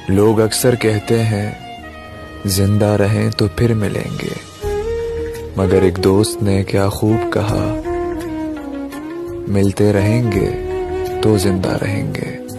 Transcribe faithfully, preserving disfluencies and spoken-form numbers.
लोग अक्सर कहते हैं जिंदा रहें तो फिर मिलेंगे, मगर एक दोस्त ने क्या खूब कहा, मिलते रहेंगे तो जिंदा रहेंगे।